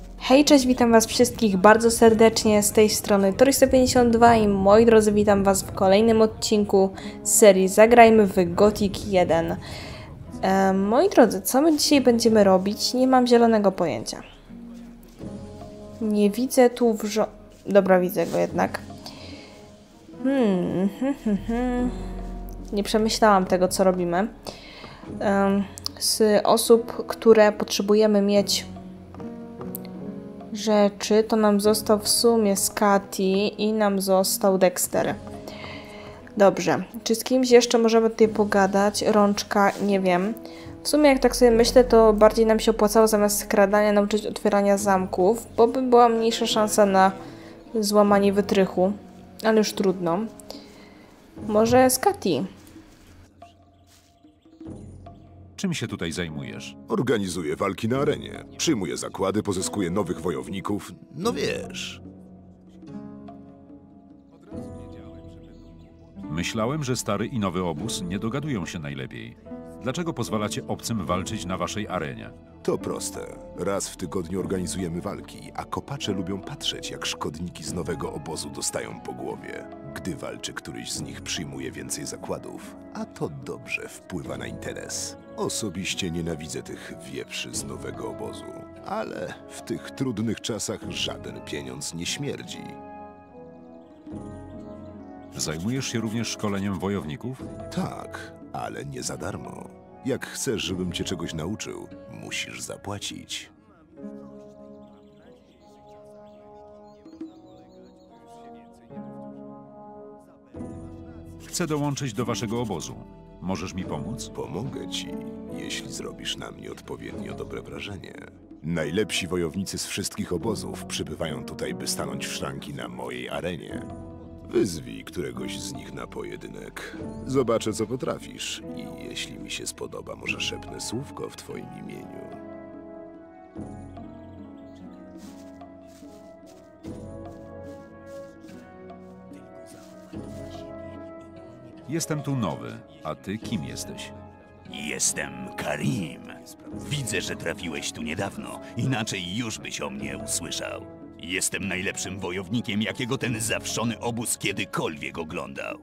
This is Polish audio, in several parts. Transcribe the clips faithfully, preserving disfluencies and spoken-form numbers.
Hej, cześć, witam was wszystkich bardzo serdecznie z tej strony Torysta pięćdziesiąt dwa i moi drodzy, witam was w kolejnym odcinku z serii Zagrajmy w Gothic jeden. E, moi drodzy, co my dzisiaj będziemy robić? Nie mam zielonego pojęcia. Nie widzę tu wrzo... Dobra, widzę go jednak. Hmm, hmm, hmm, hmm. Nie przemyślałam tego, co robimy. E, z osób, które potrzebujemy mieć rzeczy, to nam został w sumie Scotty i nam został Dexter. Dobrze, czy z kimś jeszcze możemy tutaj pogadać? Rączka, nie wiem. W sumie jak tak sobie myślę, to bardziej nam się opłacało zamiast skradania nauczyć otwierania zamków, bo by była mniejsza szansa na złamanie wytrychu. Ale już trudno. Może Scotty? Czym się tutaj zajmujesz? Organizuję walki na arenie. Przyjmuję zakłady, pozyskuję nowych wojowników. No wiesz. Myślałem, że stary i nowy obóz nie dogadują się najlepiej. Dlaczego pozwalacie obcym walczyć na waszej arenie? To proste. Raz w tygodniu organizujemy walki, a kopacze lubią patrzeć, jak szkodniki z nowego obozu dostają po głowie. Gdy walczy któryś z nich, przyjmuje więcej zakładów, a to dobrze wpływa na interes. Osobiście nienawidzę tych wieprzy z nowego obozu, ale w tych trudnych czasach żaden pieniądz nie śmierdzi. Zajmujesz się również szkoleniem wojowników? Tak, ale nie za darmo. Jak chcesz, żebym cię czegoś nauczył, musisz zapłacić. Chcę dołączyć do waszego obozu. Możesz mi pomóc? Pomogę ci, jeśli zrobisz na mnie odpowiednio dobre wrażenie. Najlepsi wojownicy z wszystkich obozów przybywają tutaj, by stanąć w szranki na mojej arenie. Wyzwij któregoś z nich na pojedynek. Zobaczę, co potrafisz i jeśli mi się spodoba, może szepnę słówko w twoim imieniu. Jestem tu nowy, a ty kim jesteś? Jestem Karim. Widzę, że trafiłeś tu niedawno, inaczej już byś o mnie usłyszał. Jestem najlepszym wojownikiem, jakiego ten zawszony obóz kiedykolwiek oglądał.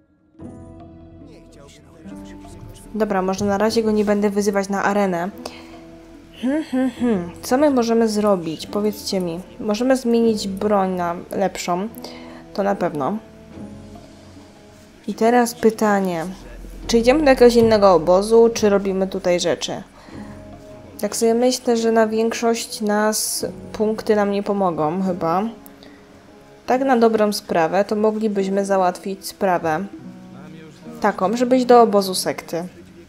Dobra, może na razie go nie będę wyzywać na arenę. Hmm, hmm, hmm. Co my możemy zrobić? Powiedzcie mi. Możemy zmienić broń na lepszą. To na pewno. I teraz pytanie. Czy idziemy do jakiegoś innego obozu, czy robimy tutaj rzeczy? Tak sobie myślę, że na większość nas punkty nam nie pomogą chyba. Tak na dobrą sprawę, to moglibyśmy załatwić sprawę taką, żeby iść do obozu sekty.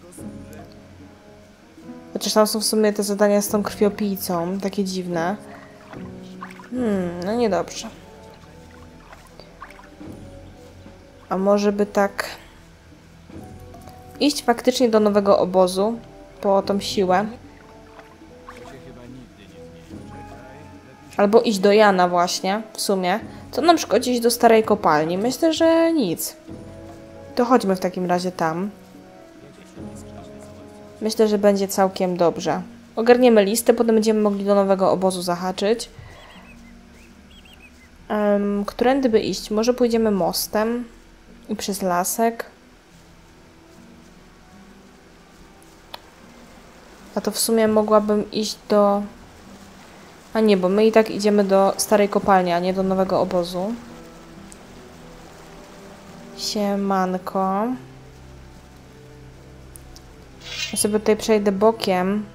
Chociaż tam są w sumie te zadania z tą krwiopijcą, takie dziwne. Hmm, no niedobrze. A może by tak iść faktycznie do nowego obozu po tą siłę. Albo iść do Jana właśnie, w sumie. Co nam szkodzi iść do starej kopalni? Myślę, że nic. To chodźmy w takim razie tam. Myślę, że będzie całkiem dobrze. Ogarniemy listę, potem będziemy mogli do nowego obozu zahaczyć. Um, którędy by iść? Może pójdziemy mostem i przez lasek. A to w sumie mogłabym iść do... A nie, bo my i tak idziemy do starej kopalni, a nie do nowego obozu. Siemanko. Ja sobie tutaj przejdę bokiem.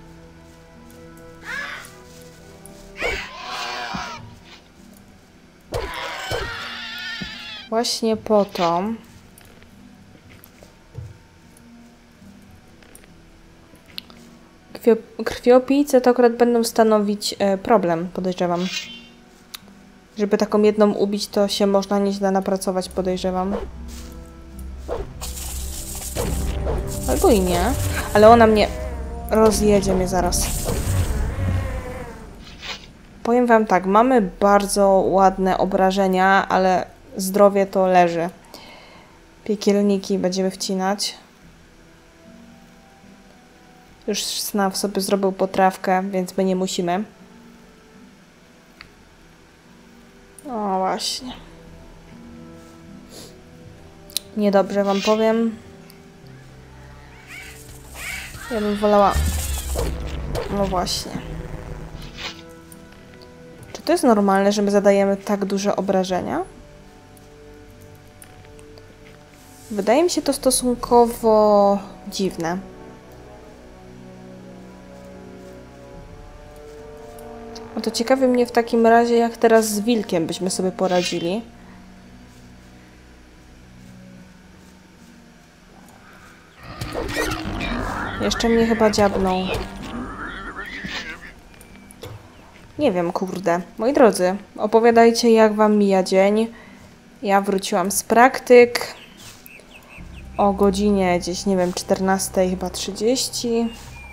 Właśnie po to. Krwiopijce to akurat będą stanowić e, problem, podejrzewam. Żeby taką jedną ubić, to się można nieźle napracować, podejrzewam. Albo i nie. Ale ona mnie rozjedzie mnie zaraz. Powiem wam tak, mamy bardzo ładne obrażenia, ale zdrowie to leży. Piekielniki będziemy wcinać. Już Snaw sobie zrobił potrawkę, więc my nie musimy. O, właśnie. Niedobrze wam powiem. Ja bym wolała... No właśnie. Czy to jest normalne, że my zadajemy tak duże obrażenia? Wydaje mi się to stosunkowo dziwne. No to ciekawi mnie w takim razie, jak teraz z wilkiem byśmy sobie poradzili. Jeszcze mnie chyba dziabnął. Nie wiem, kurde. Moi drodzy, opowiadajcie, jak wam mija dzień. Ja wróciłam z praktyk o godzinie gdzieś, nie wiem, czternastej chyba trzydzieści.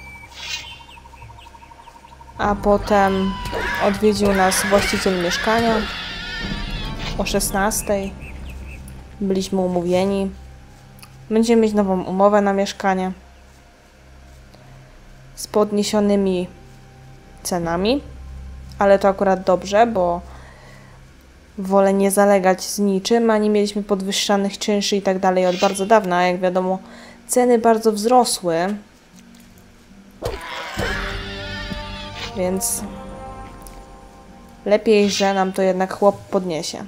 A potem odwiedził nas właściciel mieszkania o szesnastej. Byliśmy umówieni. Będziemy mieć nową umowę na mieszkanie z podniesionymi cenami, ale to akurat dobrze, bo wolę nie zalegać z niczym, a nie mieliśmy podwyższanych czynszy i tak dalej od bardzo dawna, a jak wiadomo, ceny bardzo wzrosły, więc lepiej, że nam to jednak chłop podniesie.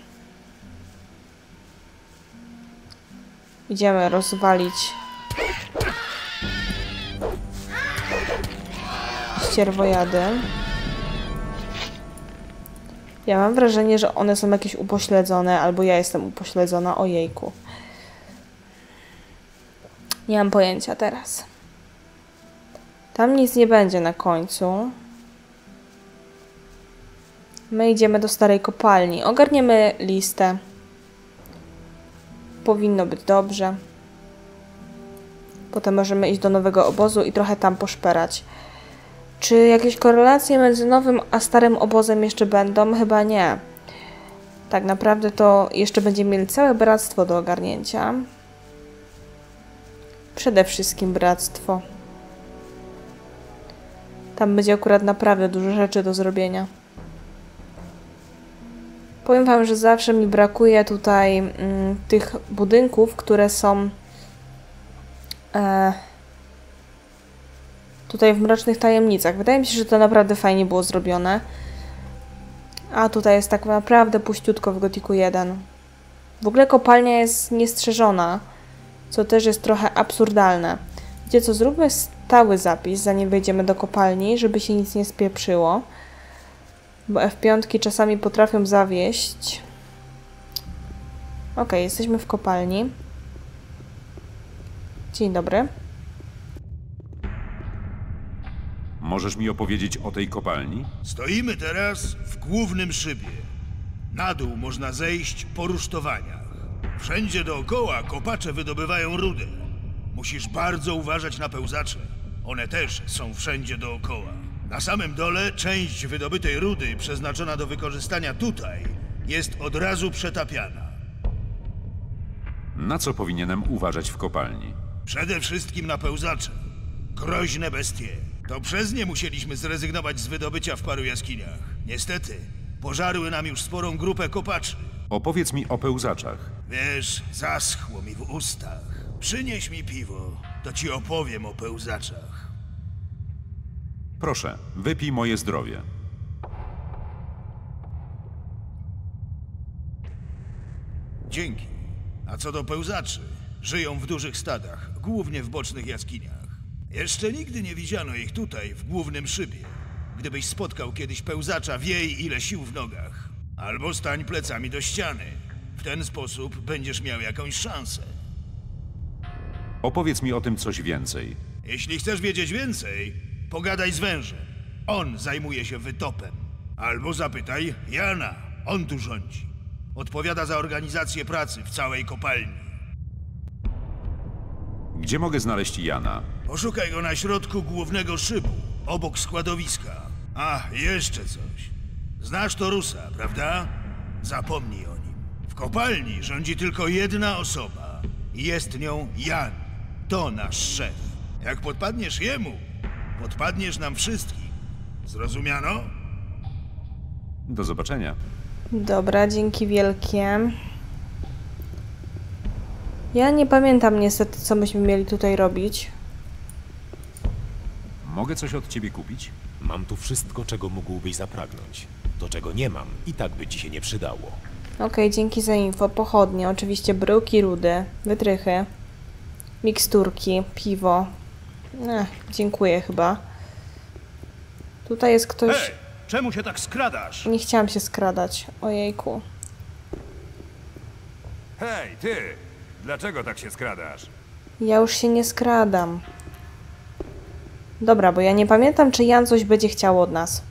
Idziemy rozwalić ścierwojady. Ja mam wrażenie, że one są jakieś upośledzone, albo ja jestem upośledzona. Ojejku. Nie mam pojęcia teraz. Tam nic nie będzie na końcu. My idziemy do starej kopalni. Ogarniemy listę. Powinno być dobrze. Potem możemy iść do nowego obozu i trochę tam poszperać. Czy jakieś korelacje między nowym a starym obozem jeszcze będą? Chyba nie. Tak naprawdę to jeszcze będziemy mieli całe bractwo do ogarnięcia. Przede wszystkim bractwo. Tam będzie akurat naprawdę dużo rzeczy do zrobienia. Powiem wam, że zawsze mi brakuje tutaj mm, tych budynków, które są e, tutaj w Mrocznych Tajemnicach. Wydaje mi się, że to naprawdę fajnie było zrobione. A tutaj jest tak naprawdę puściutko w Gothicu jeden. W ogóle kopalnia jest niestrzeżona, co też jest trochę absurdalne. Wiecie co, zróbmy stały zapis, zanim wejdziemy do kopalni, żeby się nic nie spieprzyło. Bo F pięć czasami potrafią zawieść. Ok, jesteśmy w kopalni. Dzień dobry. Możesz mi opowiedzieć o tej kopalni? Stoimy teraz w głównym szybie. Na dół można zejść po rusztowaniach. Wszędzie dookoła kopacze wydobywają rudę. Musisz bardzo uważać na pełzacze. One też są wszędzie dookoła. Na samym dole część wydobytej rudy przeznaczona do wykorzystania tutaj jest od razu przetapiana. Na co powinienem uważać w kopalni? Przede wszystkim na pełzacze. Groźne bestie. To przez nie musieliśmy zrezygnować z wydobycia w paru jaskiniach. Niestety, pożarły nam już sporą grupę kopaczy. Opowiedz mi o pełzaczach. Wiesz, zaschło mi w ustach. Przynieś mi piwo, to ci opowiem o pełzaczach. Proszę, wypij moje zdrowie. Dzięki. A co do pełzaczy, żyją w dużych stadach, głównie w bocznych jaskiniach. Jeszcze nigdy nie widziano ich tutaj, w głównym szybie. Gdybyś spotkał kiedyś pełzacza, wiej ile sił w nogach. Albo stań plecami do ściany. W ten sposób będziesz miał jakąś szansę. Opowiedz mi o tym coś więcej. Jeśli chcesz wiedzieć więcej, pogadaj z wężem. On zajmuje się wytopem. Albo zapytaj Jana. On tu rządzi. Odpowiada za organizację pracy w całej kopalni. Gdzie mogę znaleźć Jana? Poszukaj go na środku głównego szybu, obok składowiska. A, jeszcze coś. Znasz Torusa, prawda? Zapomnij o nim. W kopalni rządzi tylko jedna osoba. I jest nią Jan. To nasz szef. Jak podpadniesz jemu, podpadniesz nam wszystkim. Zrozumiano? Do zobaczenia. Dobra, dzięki wielkie. Ja nie pamiętam niestety, co myśmy mieli tutaj robić. Mogę coś od ciebie kupić? Mam tu wszystko, czego mógłbyś zapragnąć. To, czego nie mam, i tak by ci się nie przydało. Okej, okay, dzięki za info. Pochodnie, oczywiście bryłki, rudy, wytrychy, miksturki, piwo. Ech, dziękuję chyba. Tutaj jest ktoś... Hej, czemu się tak skradasz? Nie chciałam się skradać. Ojejku. Hej, ty! Dlaczego tak się skradasz? Ja już się nie skradam. Dobra, bo ja nie pamiętam, czy Jan coś będzie chciał od nas.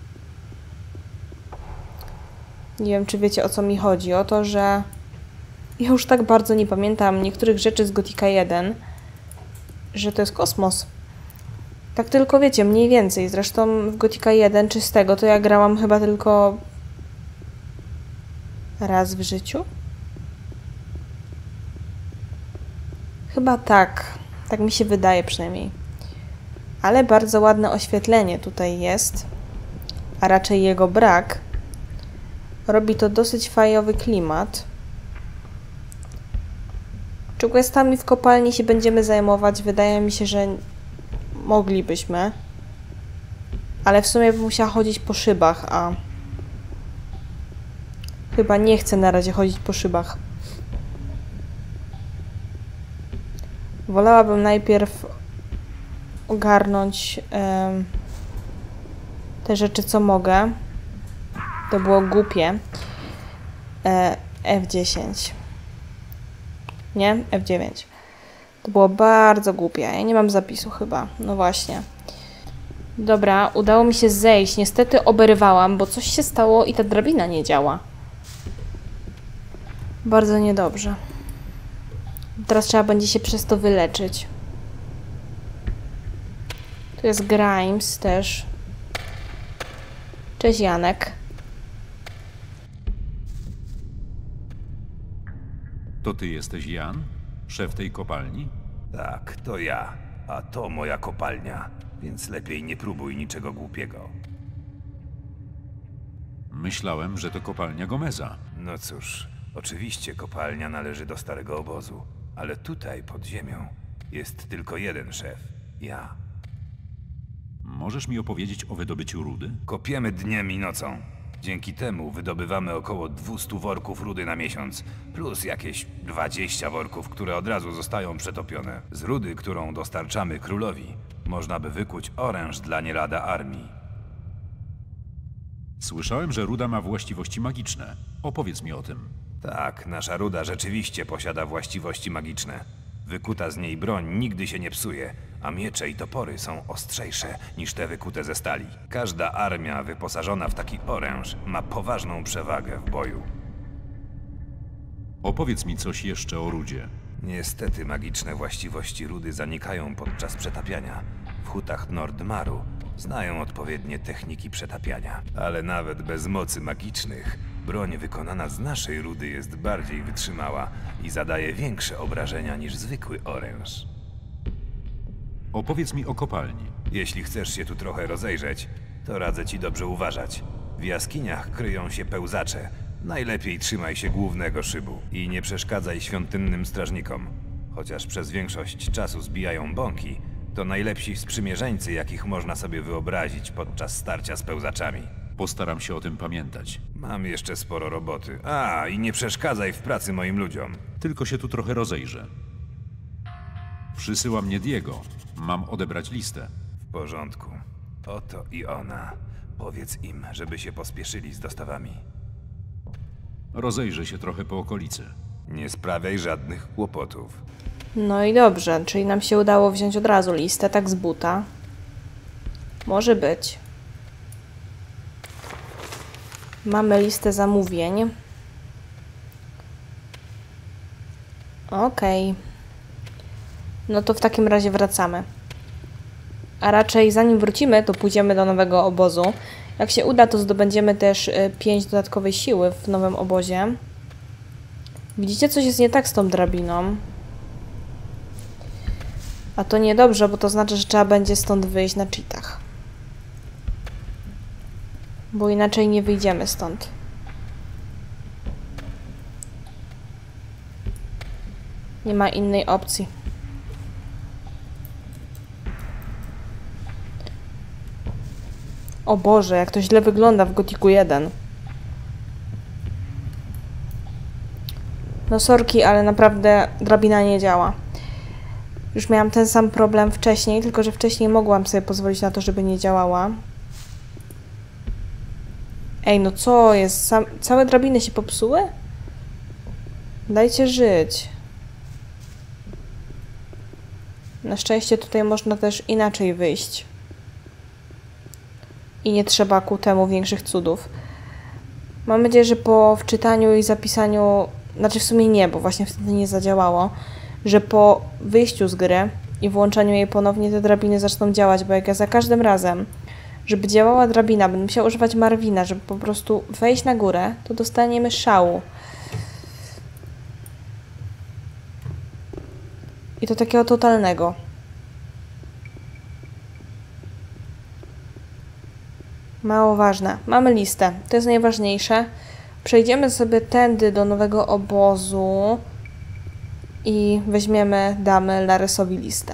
Nie wiem, czy wiecie, o co mi chodzi. O to, że ja już tak bardzo nie pamiętam niektórych rzeczy z Gotika jeden, że to jest kosmos. Tak tylko wiecie, mniej więcej. Zresztą w Gotika jeden czystego to ja grałam chyba tylko raz w życiu. Chyba tak. Tak mi się wydaje przynajmniej. Ale bardzo ładne oświetlenie tutaj jest, a raczej jego brak. Robi to dosyć fajowy klimat. Czy questami w kopalni się będziemy zajmować? Wydaje mi się, że moglibyśmy. Ale w sumie bym musiała chodzić po szybach, a chyba nie chcę na razie chodzić po szybach. Wolałabym najpierw ogarnąć um, te rzeczy, co mogę. To było głupie. E, F dziesięć. Nie? F dziewięć. To było bardzo głupie. Ja nie mam zapisu chyba. No właśnie. Dobra, udało mi się zejść. Niestety oberwałam, bo coś się stało i ta drabina nie działa. Bardzo niedobrze. Teraz trzeba będzie się przez to wyleczyć. Tu jest Grimes też. Cześć Janek. To ty jesteś Jan? Szef tej kopalni? Tak, to ja. A to moja kopalnia, więc lepiej nie próbuj niczego głupiego. Myślałem, że to kopalnia Gomeza. No cóż, oczywiście kopalnia należy do starego obozu, ale tutaj, pod ziemią, jest tylko jeden szef. Ja. Możesz mi opowiedzieć o wydobyciu rudy? Kopiemy dniem i nocą. Dzięki temu wydobywamy około dwieście worków rudy na miesiąc, plus jakieś dwadzieścia worków, które od razu zostają przetopione. Z rudy, którą dostarczamy królowi, można by wykuć oręż dla nie lada armii. Słyszałem, że ruda ma właściwości magiczne. Opowiedz mi o tym. Tak, nasza ruda rzeczywiście posiada właściwości magiczne. Wykuta z niej broń nigdy się nie psuje, a miecze i topory są ostrzejsze niż te wykute ze stali. Każda armia wyposażona w taki oręż ma poważną przewagę w boju. Opowiedz mi coś jeszcze o rudzie. Niestety magiczne właściwości rudy zanikają podczas przetapiania. W hutach Nordmaru znają odpowiednie techniki przetapiania. Ale nawet bez mocy magicznych, broń wykonana z naszej rudy jest bardziej wytrzymała i zadaje większe obrażenia niż zwykły oręż. Opowiedz mi o kopalni. Jeśli chcesz się tu trochę rozejrzeć, to radzę ci dobrze uważać. W jaskiniach kryją się pełzacze. Najlepiej trzymaj się głównego szybu i nie przeszkadzaj świątynnym strażnikom. Chociaż przez większość czasu zbijają bąki, to najlepsi sprzymierzeńcy, jakich można sobie wyobrazić podczas starcia z pełzaczami. Postaram się o tym pamiętać. Mam jeszcze sporo roboty. A, i nie przeszkadzaj w pracy moim ludziom. Tylko się tu trochę rozejrzę. Przysyła mnie Diego. Mam odebrać listę. W porządku. Oto i ona. Powiedz im, żeby się pospieszyli z dostawami. Rozejrzę się trochę po okolicy. Nie sprawiaj żadnych kłopotów. No i dobrze, czyli nam się udało wziąć od razu listę, tak z buta. Może być. Mamy listę zamówień. Okej. Okay. No to w takim razie wracamy. A raczej zanim wrócimy, to pójdziemy do nowego obozu. Jak się uda, to zdobędziemy też pięć dodatkowej siły w nowym obozie. Widzicie, coś jest nie tak z tą drabiną. A to niedobrze, bo to znaczy, że trzeba będzie stąd wyjść na cheatach. Bo inaczej nie wyjdziemy stąd. Nie ma innej opcji. O Boże, jak to źle wygląda w Gothicu jeden. No sorki, ale naprawdę drabina nie działa. Już miałam ten sam problem wcześniej, tylko że wcześniej mogłam sobie pozwolić na to, żeby nie działała. Ej, no co jest? Sam, całe drabiny się popsuły? Dajcie żyć. Na szczęście tutaj można też inaczej wyjść. I nie trzeba ku temu większych cudów. Mam nadzieję, że po wczytaniu i zapisaniu... Znaczy w sumie nie, bo właśnie wtedy nie zadziałało. Że po wyjściu z gry i włączaniu jej ponownie te drabiny zaczną działać, bo jak ja za każdym razem, żeby działała drabina, będę musiała używać Marvina, żeby po prostu wejść na górę, to dostaniemy szału. I to takiego totalnego. Mało ważne. Mamy listę. To jest najważniejsze. Przejdziemy sobie tędy do nowego obozu i weźmiemy, damy Laresowi listę.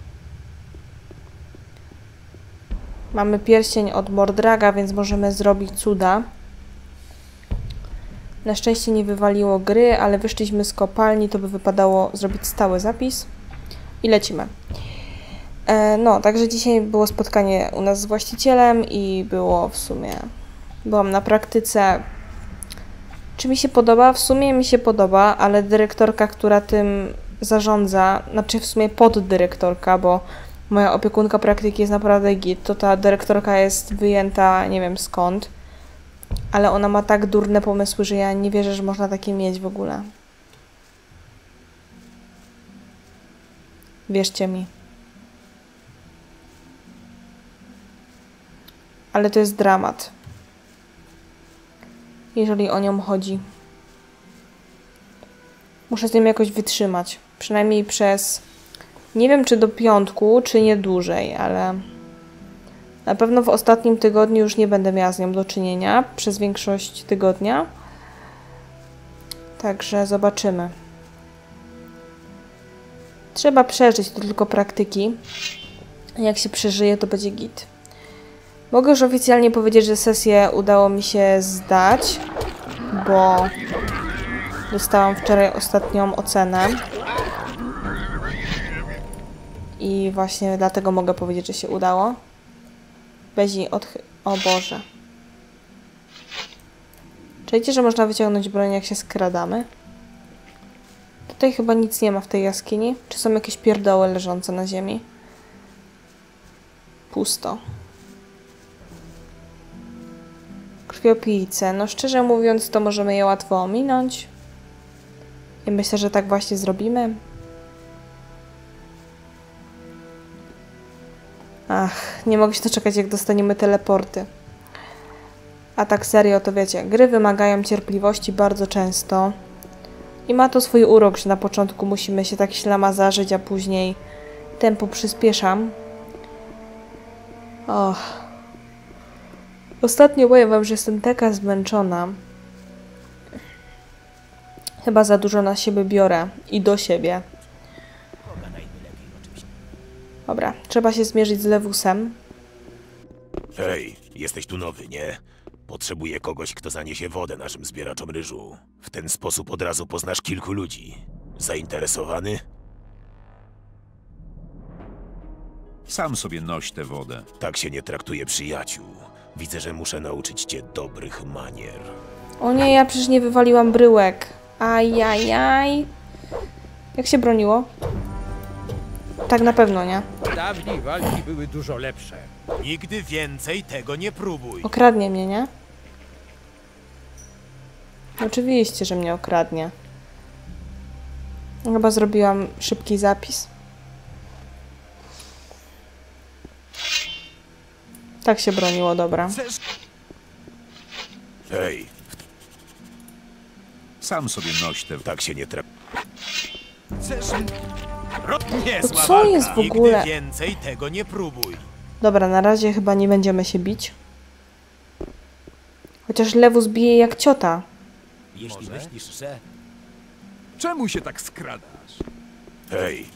Mamy pierścień od Mordraga, więc możemy zrobić cuda. Na szczęście nie wywaliło gry, ale wyszliśmy z kopalni, to by wypadało zrobić stały zapis. I lecimy. E, no, także dzisiaj było spotkanie u nas z właścicielem i było w sumie... Byłam na praktyce. Czy mi się podoba? W sumie mi się podoba, ale dyrektorka, która tym zarządza, znaczy w sumie poddyrektorka, bo moja opiekunka praktyki jest naprawdę git, to ta dyrektorka jest wyjęta nie wiem skąd, ale ona ma tak durne pomysły, że ja nie wierzę, że można takie mieć w ogóle. Wierzcie mi. Ale to jest dramat. Jeżeli o nią chodzi. Muszę z nią jakoś wytrzymać. Przynajmniej przez... Nie wiem, czy do piątku, czy nie dłużej, ale... Na pewno w ostatnim tygodniu już nie będę miała z nią do czynienia. Przez większość tygodnia. Także zobaczymy. Trzeba przeżyć, to tylko praktyki. Jak się przeżyje, to będzie git. Mogę już oficjalnie powiedzieć, że sesję udało mi się zdać, bo dostałam wczoraj ostatnią ocenę. I właśnie dlatego mogę powiedzieć, że się udało. Bezi odchy... O Boże. Czujecie, że można wyciągnąć broń, jak się skradamy? Tutaj chyba nic nie ma w tej jaskini. Czy są jakieś pierdoły leżące na ziemi? Pusto. Krwiopijce. No szczerze mówiąc, to możemy je łatwo ominąć. I myślę, że tak właśnie zrobimy. Ach, nie mogę się doczekać, jak dostaniemy teleporty. A tak serio, to wiecie, gry wymagają cierpliwości bardzo często. I ma to swój urok, że na początku musimy się tak ślamazarzyć, a później tempo przyspieszam. Och. Ostatnio powiem wam, że jestem taka zmęczona. Chyba za dużo na siebie biorę i do siebie. Dobra, trzeba się zmierzyć z Lewusem. Hej, jesteś tu nowy, nie? Potrzebuję kogoś, kto zaniesie wodę naszym zbieraczom ryżu. W ten sposób od razu poznasz kilku ludzi. Zainteresowany? Sam sobie noś tę wodę. Tak się nie traktuje przyjaciół. Widzę, że muszę nauczyć cię dobrych manier. O nie, ja przecież nie wywaliłam bryłek. Ajajaj. Jak się broniło? Tak na pewno, nie? Dawniej walki były dużo lepsze. Nigdy więcej tego nie próbuj. Okradnie mnie, nie? Oczywiście, że mnie okradnie. Chyba zrobiłam szybki zapis. Tak się broniło, dobra. Hej, Sam sobie noś tę wodę. tak się nie traktuje. To co jest w ogóle? Nigdy więcej tego nie próbuj. Dobra, na razie chyba nie będziemy się bić. Chociaż Lewus bije jak ciota. Jeśli myślisz, że... Czemu się tak skradasz? Hej,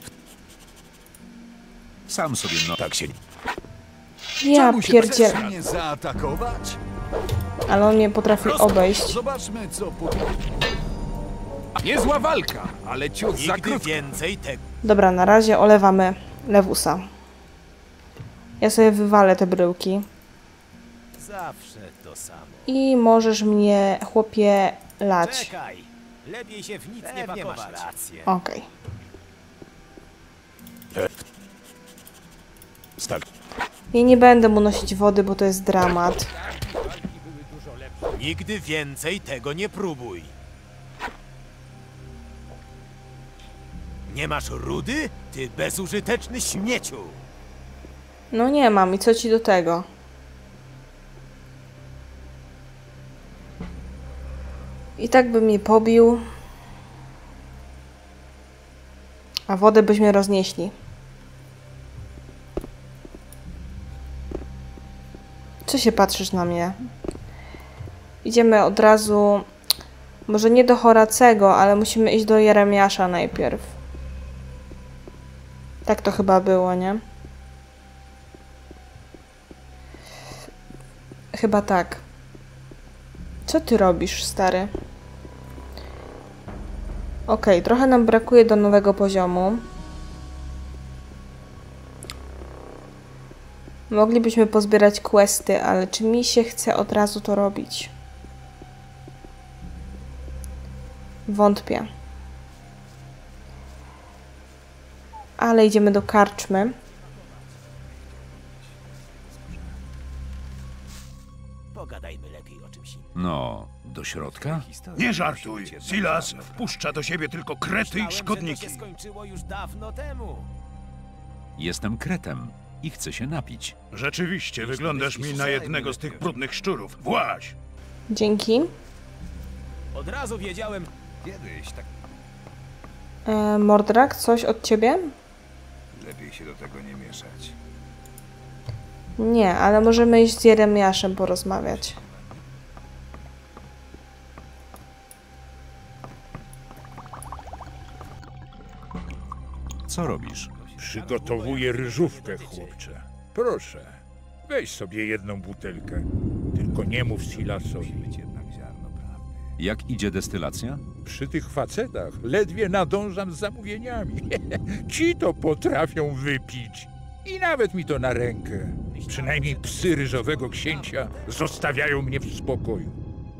Sam sobie no... tak się... Ja pierdzielę. Mnie zaatakować? Ale on mnie potrafi obejść. Zobaczmy, co po... Niezła walka, ale ciut za Nigdy krótko. więcej tego. Dobra, na razie olewamy Lewusa. Ja sobie wywalę te bryłki. Zawsze to samo. I możesz mnie, chłopie, lać. Czekaj, lepiej się w nic nie pakować. Masz rację. Okej. Stak. Ja nie będę mu nosić wody, bo to jest dramat. Nigdy więcej tego nie próbuj. Nie masz rudy? Ty bezużyteczny śmieciu. No nie mam. I co ci do tego? I tak by mnie pobił. A wodę byśmy roznieśli. Co się patrzysz na mnie? Idziemy od razu... Może nie do Horacego, ale musimy iść do Jeremiasza najpierw. Tak to chyba było, nie? Chyba tak. Co ty robisz, stary? Okej, trochę nam brakuje do nowego poziomu. Moglibyśmy pozbierać questy, ale czy mi się chce od razu to robić? Wątpię. Ale idziemy do karczmy. Pogadajmy lepiej o czymś innym. No, do środka? Nie żartuj. Silas wpuszcza do siebie tylko krety i Myślałem, że to szkodniki. się skończyło już dawno temu. Jestem kretem i chcę się napić. Rzeczywiście, wyglądasz mi na jednego z tych brudnych szczurów. Właź! Dzięki. Od razu wiedziałem. Kiedyś tak E, Mordrak, coś od ciebie? lepiej się do tego nie mieszać. Nie, ale możemy iść z Jeremiaszem porozmawiać. Co robisz? Przygotowuję ryżówkę, chłopcze. Proszę, weź sobie jedną butelkę. Tylko nie mów Silasowi. Jak idzie destylacja? Przy tych facetach ledwie nadążam z zamówieniami. Ci to potrafią wypić. I nawet mi to na rękę. Przynajmniej psy ryżowego księcia zostawiają mnie w spokoju.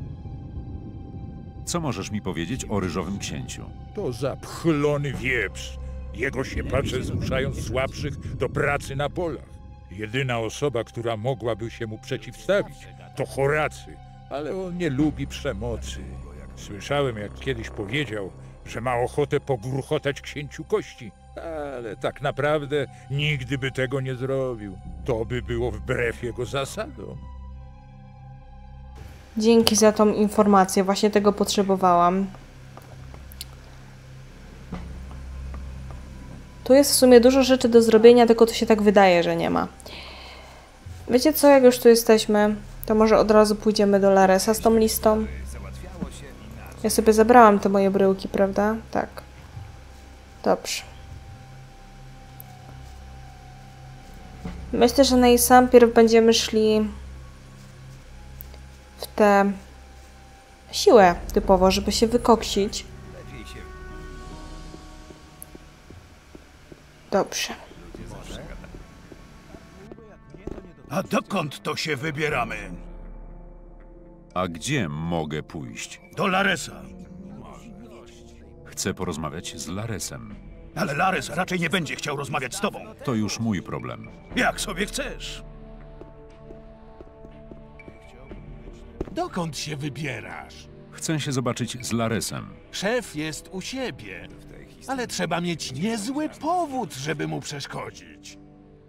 Co możesz mi powiedzieć o ryżowym księciu? To zapchlony wieprz. Jego siepacze zmuszają słabszych do pracy na polach. Jedyna osoba, która mogłaby się mu przeciwstawić, to Horacy, ale on nie lubi przemocy. Słyszałem, jak kiedyś powiedział, że ma ochotę pogruchotać księciu kości, ale tak naprawdę nigdy by tego nie zrobił. To by było wbrew jego zasadom. Dzięki za tą informację, właśnie tego potrzebowałam. Tu jest w sumie dużo rzeczy do zrobienia, tylko to się tak wydaje, że nie ma. Wiecie co, jak już tu jesteśmy, to może od razu pójdziemy do Laresa z tą listą. Ja sobie zabrałam te moje bryłki, prawda? Tak. Dobrze. Myślę, że najpierw będziemy szli w tę siłę typowo, żeby się wykoksić. Dobrze. A dokąd to się wybieramy? A gdzie mogę pójść? Do Laresa. Chcę porozmawiać z Laresem. Ale Lares raczej nie będzie chciał rozmawiać z tobą. To już mój problem. Jak sobie chcesz. Dokąd się wybierasz? Chcę się zobaczyć z Laresem. Szef jest u siebie, ale trzeba mieć niezły powód, żeby mu przeszkodzić.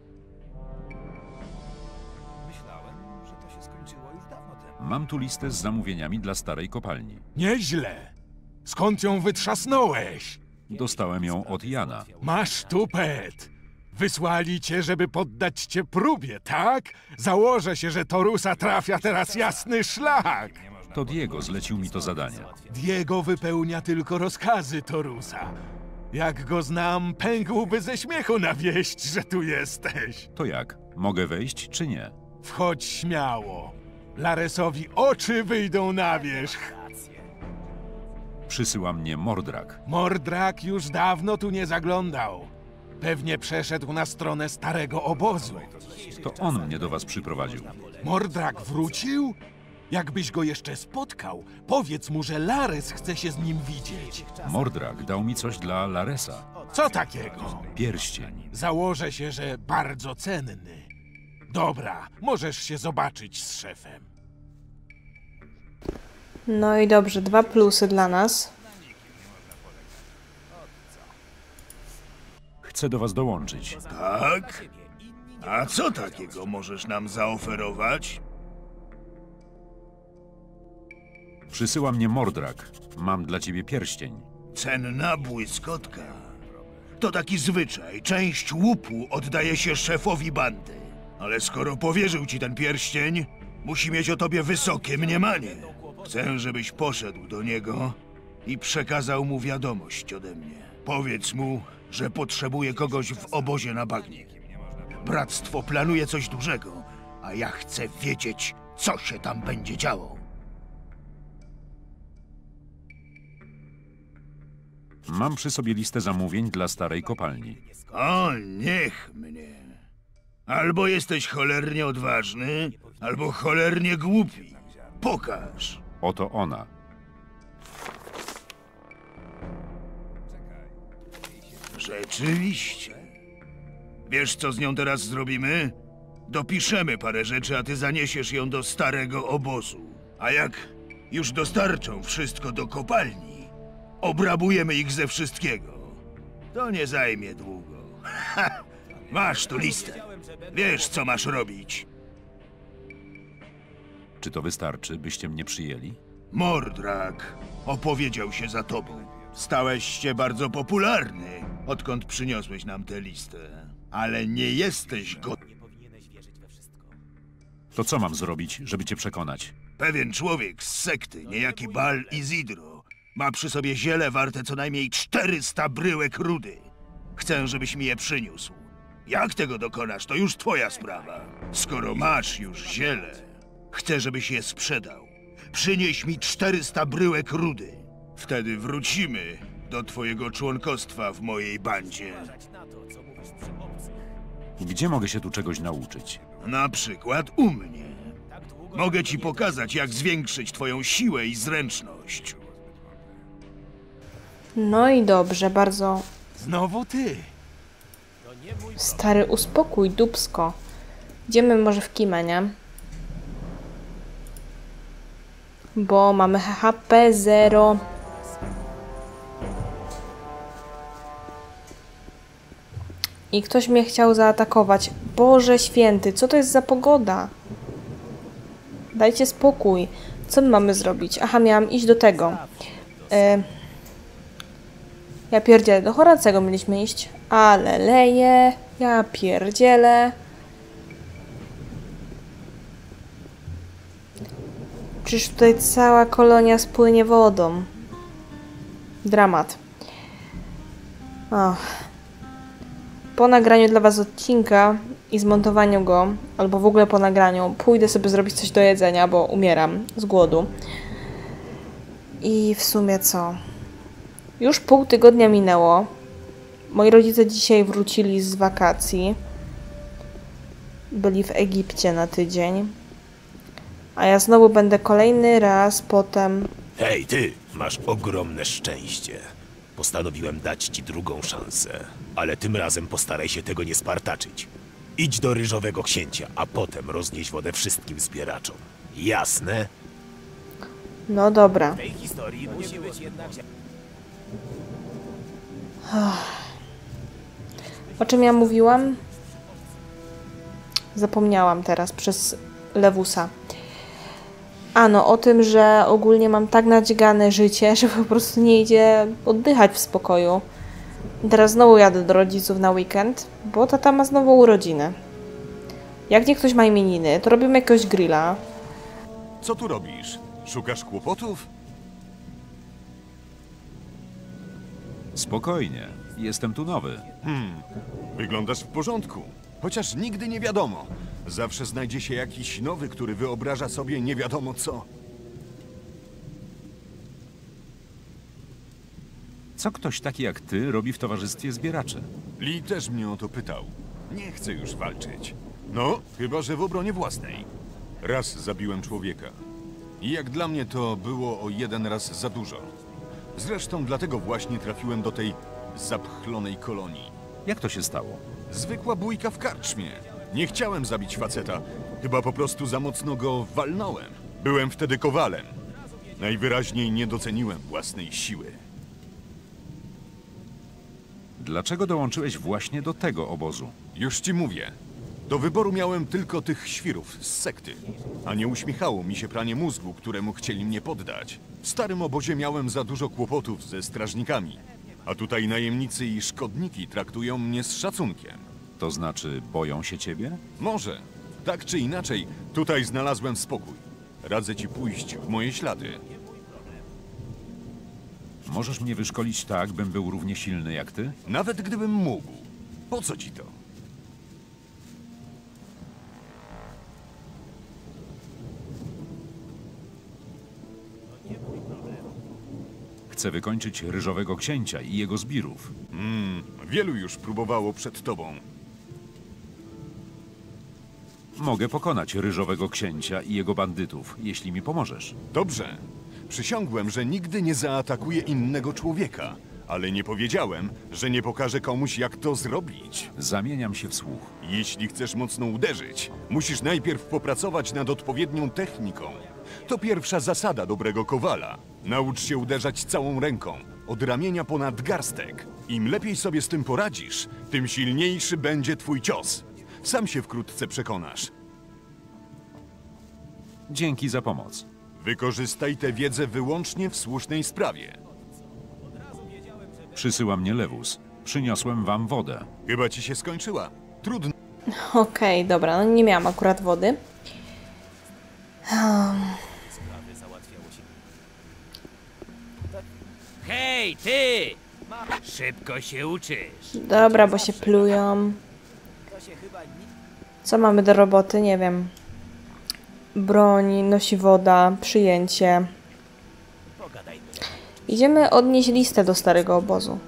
Mam tu listę z zamówieniami dla starej kopalni. Nieźle. Skąd ją wytrzasnąłeś? Dostałem ją od Jana. Masz tupet. Wysłali cię, żeby poddać cię próbie, tak? Założę się, że Torusa trafia teraz jasny szlak. To Diego zlecił mi to zadanie. Diego wypełnia tylko rozkazy Torusa. Jak go znam, pękłby ze śmiechu na wieść, że tu jesteś. To jak? Mogę wejść czy nie? Wchodź śmiało. Laresowi oczy wyjdą na wierzch. Przysyła mnie Mordrak. Mordrak już dawno tu nie zaglądał. Pewnie przeszedł na stronę starego obozu. To on mnie do was przyprowadził. Mordrak wrócił? Jakbyś go jeszcze spotkał, powiedz mu, że Lares chce się z nim widzieć. Mordrak dał mi coś dla Laresa. Co takiego? Pierścień. Założę się, że bardzo cenny. Dobra, możesz się zobaczyć z szefem. No i dobrze, dwa plusy dla nas. Chcę do was dołączyć. Tak? A co takiego możesz nam zaoferować? Przysyła mnie Mordrak. Mam dla ciebie pierścień. Cenna błyskotka. To taki zwyczaj. Część łupu oddaje się szefowi bandy. Ale skoro powierzył ci ten pierścień, musi mieć o tobie wysokie mniemanie. Chcę, żebyś poszedł do niego i przekazał mu wiadomość ode mnie. Powiedz mu, że potrzebuje kogoś w obozie na bagnie. Bractwo planuje coś dużego, a ja chcę wiedzieć, co się tam będzie działo. Mam przy sobie listę zamówień dla starej kopalni. O, niech mnie. Albo jesteś cholernie odważny, albo cholernie głupi. Pokaż. Oto ona. Rzeczywiście. Wiesz, co z nią teraz zrobimy? Dopiszemy parę rzeczy, a ty zaniesiesz ją do starego obozu. A jak już dostarczą wszystko do kopalni, obrabujemy ich ze wszystkiego. To nie zajmie długo. Ha! Masz tu listę. Wiesz, co masz robić. Czy to wystarczy, byście mnie przyjęli? Mordrak opowiedział się za tobą. Stałeś się bardzo popularny, odkąd przyniosłeś nam tę listę. Ale nie jesteś godny. To co mam zrobić, żeby cię przekonać? Pewien człowiek z sekty, niejaki Bal Izidro, ma przy sobie ziele warte co najmniej czterysta bryłek rudy. Chcę, żebyś mi je przyniósł. Jak tego dokonasz, to już twoja sprawa. Skoro masz już ziele, chcę, żebyś je sprzedał. Przynieś mi czterysta bryłek rudy. Wtedy wrócimy do twojego członkostwa w mojej bandzie. Gdzie mogę się tu czegoś nauczyć? Na przykład u mnie. Mogę ci pokazać, jak zwiększyć twoją siłę i zręczność. No i dobrze, bardzo... Znowu ty. Stary, uspokój, dupsko. Idziemy może w Kimę, nie? Bo mamy H P zero. I ktoś mnie chciał zaatakować. Boże święty, co to jest za pogoda? Dajcie spokój. Co my mamy zrobić? Aha, miałam iść do tego. Y ja pierdzielę, do Horacego mieliśmy iść. Ale leje. Ja pierdzielę. Przecież tutaj cała kolonia spłynie wodą. Dramat. Och. Po nagraniu dla was odcinka i zmontowaniu go, albo w ogóle po nagraniu, pójdę sobie zrobić coś do jedzenia, bo umieram z głodu. I w sumie co? Już pół tygodnia minęło. Moi rodzice dzisiaj wrócili z wakacji. Byli w Egipcie na tydzień. A ja znowu będę kolejny raz potem... Hej, ty! Masz ogromne szczęście. Postanowiłem dać ci drugą szansę, ale tym razem postaraj się tego nie spartaczyć. Idź do Ryżowego Księcia, a potem roznieś wodę wszystkim zbieraczom. Jasne? No dobra. W tej historii musi być jednak... O czym ja mówiłam? Zapomniałam teraz przez Lewusa. A no, o tym, że ogólnie mam tak nadzigane życie, że po prostu nie idzie oddychać w spokoju. Teraz znowu jadę do rodziców na weekend, bo tata ma znowu urodziny. Jak nie ktoś ma imieniny, to robimy jakiegoś grilla. Co tu robisz? Szukasz kłopotów? Spokojnie, jestem tu nowy. Hmm, wyglądasz w porządku. Chociaż nigdy nie wiadomo. Zawsze znajdzie się jakiś nowy, który wyobraża sobie nie wiadomo co. Co ktoś taki jak ty robi w towarzystwie zbieraczy? Lee też mnie o to pytał. Nie chcę już walczyć. No, chyba że w obronie własnej. Raz zabiłem człowieka. I jak dla mnie to było o jeden raz za dużo. Zresztą dlatego właśnie trafiłem do tej zapchlonej kolonii. Jak to się stało? Zwykła bójka w karczmie. Nie chciałem zabić faceta. Chyba po prostu za mocno go walnąłem. Byłem wtedy kowalem. Najwyraźniej nie doceniłem własnej siły. Dlaczego dołączyłeś właśnie do tego obozu? Już ci mówię. Do wyboru miałem tylko tych świrów z sekty. A nie uśmiechało mi się pranie mózgu, któremu chcieli mnie poddać. W starym obozie miałem za dużo kłopotów ze strażnikami. A tutaj najemnicy i szkodniki traktują mnie z szacunkiem. To znaczy, boją się ciebie? Może. Tak czy inaczej, tutaj znalazłem spokój. Radzę ci pójść w moje ślady. Możesz mnie wyszkolić tak, bym był równie silny jak ty? Nawet gdybym mógł. Po co ci to? Chcę wykończyć Ryżowego Księcia i jego zbirów. Hmm, wielu już próbowało przed tobą. Mogę pokonać Ryżowego Księcia i jego bandytów, jeśli mi pomożesz. Dobrze. Przysiągłem, że nigdy nie zaatakuję innego człowieka, ale nie powiedziałem, że nie pokażę komuś, jak to zrobić. Zamieniam się w słuch. Jeśli chcesz mocno uderzyć, musisz najpierw popracować nad odpowiednią techniką. To pierwsza zasada dobrego kowala. Naucz się uderzać całą ręką, od ramienia po nadgarstek. Im lepiej sobie z tym poradzisz, tym silniejszy będzie twój cios. Sam się wkrótce przekonasz. Dzięki za pomoc. Wykorzystaj tę wiedzę wyłącznie w słusznej sprawie. Przysyła mnie Lewus. Przyniosłem wam wodę. Chyba ci się skończyła. Trudno. Okej, okay, dobra, no nie miałam akurat wody. Um. Hej, ty! Szybko się uczysz. Dobra, bo się plują. Co mamy do roboty? Nie wiem. Broń, nosi woda, przyjęcie. Idziemy odnieść listę do starego obozu.